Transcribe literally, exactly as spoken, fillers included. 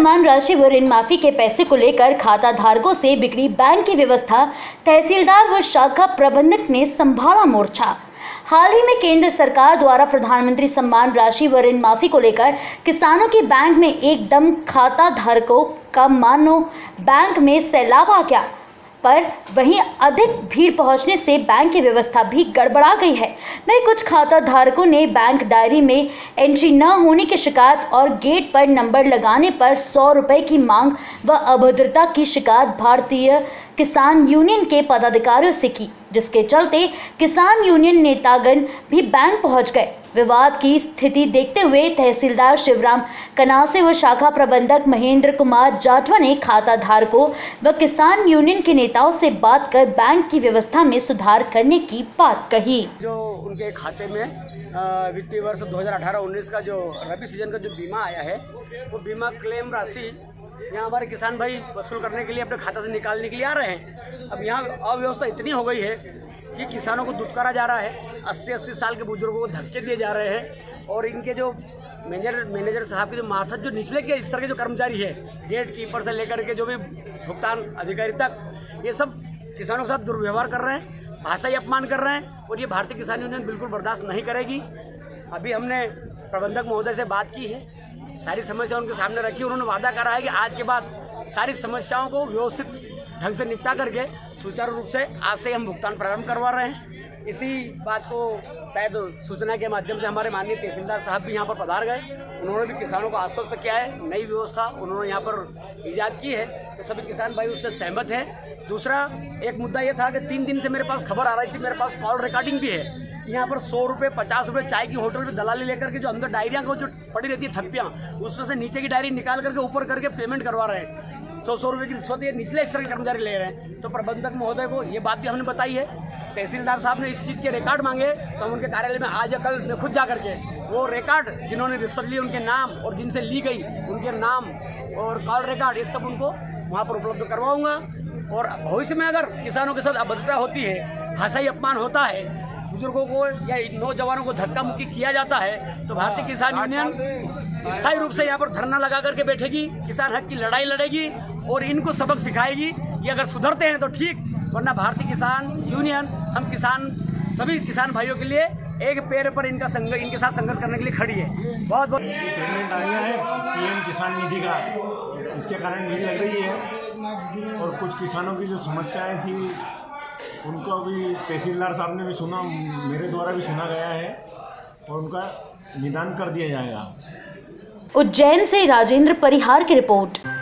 समान राशि व ऋण माफी के पैसे को लेकर खाता धारकों से बिगड़ी बैंक की व्यवस्था, तहसीलदार व शाखा प्रबंधक ने संभाला मोर्चा। हाल ही में केंद्र सरकार द्वारा प्रधानमंत्री सम्मान राशि व ऋण माफी को लेकर किसानों की बैंक में एकदम खाता धारकों का मानो बैंक में सैलाब आ गया, पर वहीं अधिक भीड़ पहुंचने से बैंक की व्यवस्था भी गड़बड़ा गई है। वहीं कुछ खाता धारकों ने बैंक डायरी में एंट्री न होने की शिकायत और गेट पर नंबर लगाने पर सौ रुपए की मांग व अभद्रता की शिकायत भारतीय किसान यूनियन के पदाधिकारियों से की, जिसके चलते किसान यूनियन नेतागण भी बैंक पहुंच गए। विवाद की स्थिति देखते हुए तहसीलदार शिवराम कनासे व शाखा प्रबंधक महेंद्र कुमार जाटवा ने खाता धारकों व किसान यूनियन के नेताओं से बात कर बैंक की व्यवस्था में सुधार करने की बात कही। जो उनके खाते में वित्तीय वर्ष दो हज़ार अठारह उन्नीस का जो रबी सीजन का जो बीमा आया है, वो बीमा क्लेम राशि यहाँ हमारे किसान भाई वसूल करने के लिए अपने खाता से निकालने के लिए आ रहे हैं। अब यहाँ अव्यवस्था इतनी हो गई है कि किसानों को दुत्कारा जा रहा है, अस्सी अस्सी साल के बुजुर्गों को धक्के दिए जा रहे हैं और इनके जो मैनेजर मैनेजर साहब के जो माथत जो निचले के स्तर के जो कर्मचारी है, गेट कीपर से लेकर के जो भी भुगतान अधिकारी तक, ये सब किसानों के साथ दुर्व्यवहार कर रहे हैं, भाषाई अपमान कर रहे हैं और ये भारतीय किसान यूनियन बिल्कुल बर्दाश्त नहीं करेगी। अभी हमने प्रबंधक महोदय से बात की है, सारी समस्या उनके सामने रखी। उन्होंने वादा करा है कि आज के बाद सारी समस्याओं को व्यवस्थित ढंग से निपटा करके सुचारू रूप से आज से हम भुगतान प्रारंभ करवा रहे हैं। इसी बात को शायद सूचना के माध्यम से हमारे माननीय तहसीलदार साहब भी यहाँ पर पधार गए। उन्होंने भी किसानों को आश्वस्त किया है, नई व्यवस्था उन्होंने यहाँ पर ईजाद की है तो सभी किसान भाई उससे सहमत है। दूसरा एक मुद्दा ये था कि तीन दिन से मेरे पास खबर आ रही थी, मेरे पास कॉल रिकॉर्डिंग भी है, यहाँ पर सौ रुपये पचास रुपये चाय की होटल में दलाली लेकर के जो अंदर डायरियाँ को जो पड़ी रहती है थप्पियाँ, उसमें से नीचे की डायरी निकाल करके ऊपर करके पेमेंट करवा रहे हैं। सौ सौ रुपये की रिश्वत ये निचले स्तर के कर्मचारी ले रहे हैं। तो प्रबंधक महोदय को ये बात भी हमने बताई है। तहसीलदार साहब ने इस चीज़ के रिकॉर्ड मांगे तो हम उनके कार्यालय में आज या कल मैं खुद जा करके वो रिकॉर्ड जिन्होंने रिश्वत ली उनके नाम और जिनसे ली गई उनके नाम और कॉल रिकॉर्ड ये सब उनको वहाँ पर उपलब्ध करवाऊंगा। और भविष्य में अगर किसानों के साथ अभद्रता होती है, भाषाई अपमान होता है, बुजुर्गों को या नौजवानों को धक्का मुक्की किया जाता है, तो भारतीय किसान यूनियन स्थायी रूप से यहाँ पर धरना लगा करके बैठेगी, किसान हक की लड़ाई लड़ेगी और इनको सबक सिखाएगी। ये अगर सुधरते हैं तो ठीक, वरना भारतीय किसान यूनियन हम किसान सभी किसान भाइयों के लिए एक पैर पर इनका संघर्ष इनके साथ संघर्ष करने के लिए खड़ी है। बहुत बहुत पेमेंट आया है पीएम किसान निधि का, इसके कारण भीड़ लग रही है और कुछ किसानों की जो समस्याएं थी उनको भी तहसीलदार साहब ने भी सुना, मेरे द्वारा भी सुना गया है और उनका निदान कर दिया जाएगा। उज्जैन से राजेंद्र परिहार की रिपोर्ट।